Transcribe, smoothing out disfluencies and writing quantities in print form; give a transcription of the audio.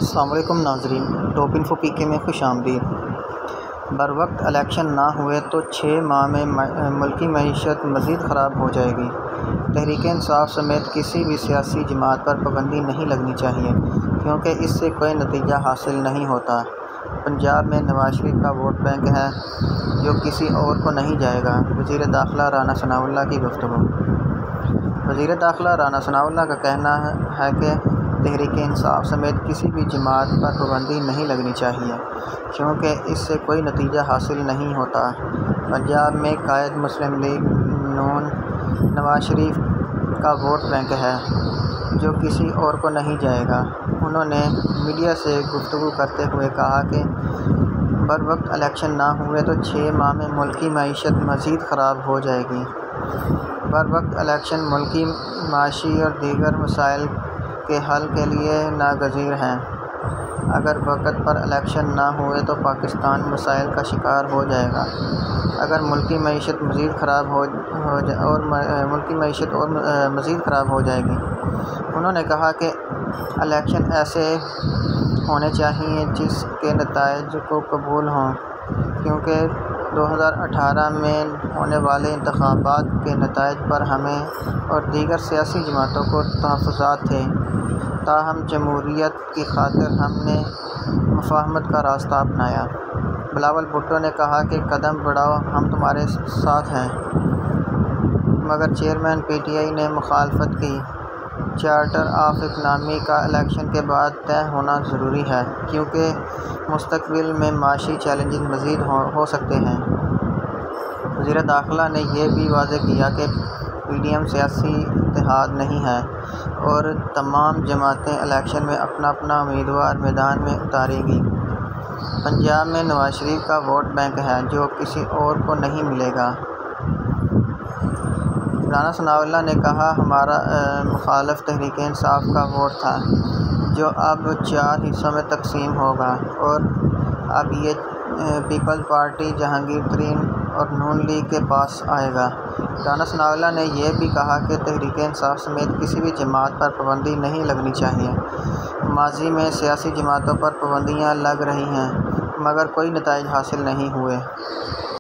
السلام علیکم ناظرین، ٹاپ انفو پی کے میں خوش آمدید۔ بروقت الیکشن نہ ہوئے تو 6 ماہ میں ملکی معیشت مزید خراب ہو جائے گی۔ تحریک انصاف سمیت کسی بھی سیاسی جماعت پر پابندی نہیں لگنی چاہیے کیونکہ اس سے کوئی نتیجہ حاصل نہیں ہوتا۔ پنجاب میں نواز شریف کا ووٹ بینک ہے جو کسی اور کو نہیں جائے گا۔ وزیر داخلہ رانا ثناءاللہ کی گفتگو۔ وزیر داخلہ رانا ثناءاللہ کا کہنا ہے کہ تحریک انصاف سمیت کسی بھی جماعت پر پابندی نہیں لگنی چاہیے کیونکہ اس سے کوئی نتیجہ حاصل نہیں ہوتا۔ پنجاب میں قائد مسلم لیگ نون نواز شریف کا ووٹ بینک ہے جو کسی اور کو نہیں جائے گا۔ انہوں نے میڈیا سے گفتگو کرتے ہوئے کہا کہ بروقت الیکشن نہ ہوئے تو 6 ماہ میں ملکی معیشت مزید خراب ہو جائے گی۔ بروقت الیکشن ملکی معاشی اور دیگر مسائل کے حل کے لیے ناگزیر ہیں۔ اگر وقت پر الیکشن نہ ہوئے تو پاکستان مسائل کا شکار ہو جائے گا۔ اگر ملکی معیشت مزید خراب ہو جائے گی۔ انہوں نے کہا کہ الیکشن ایسے ہونے چاہئیں جس کے نتائج کو قبول ہوں کیونکہ 2018 میں ہونے والے انتخابات کے نتائج پر ہمیں اور دیگر سیاسی جماعتوں کو تحفظات تھے، تاہم جمہوریت کی خاطر ہم نے مفاہمت کا راستہ اپنایا۔ بلاول بھٹو نے کہا کہ قدم بڑھاؤ، ہم تمہارے ساتھ ہیں، مگر چیئرمین پی ٹی آئی نے مخالفت کی۔ چارٹر آف اکنامی کا الیکشن کے بعد طے ہونا ضروری ہے کیونکہ مستقبل میں معاشی چیلنجز مزید ہو سکتے ہیں۔ وزیر داخلہ نے یہ بھی واضح کیا کہ پی ڈی ایم سیاسی اتحاد نہیں ہے اور تمام جماعتیں الیکشن میں اپنا اپنا امیدوار میدان میں اتاریں گی۔ پنجاب میں نواز شریف کا ووٹ بینک ہے جو کسی اور کو نہیں ملے گا۔ رانا ثناءاللہ نے کہا ہمارا مخالف تحریک انصاف کا ووٹ تھا جو اب 4 حصوں میں تقسیم ہوگا اور اب یہ پیپلز پارٹی، جہانگیر ترین اور نون لیگ کے پاس آئے گا۔ رانا ثناءاللہ نے یہ بھی کہا کہ تحریک انصاف سمیت کسی بھی جماعت پر پابندی نہیں لگنی چاہیے۔ ماضی میں سیاسی جماعتوں پر پابندیاں لگ رہی ہیں مگر کوئی نتائج حاصل نہیں ہوئے۔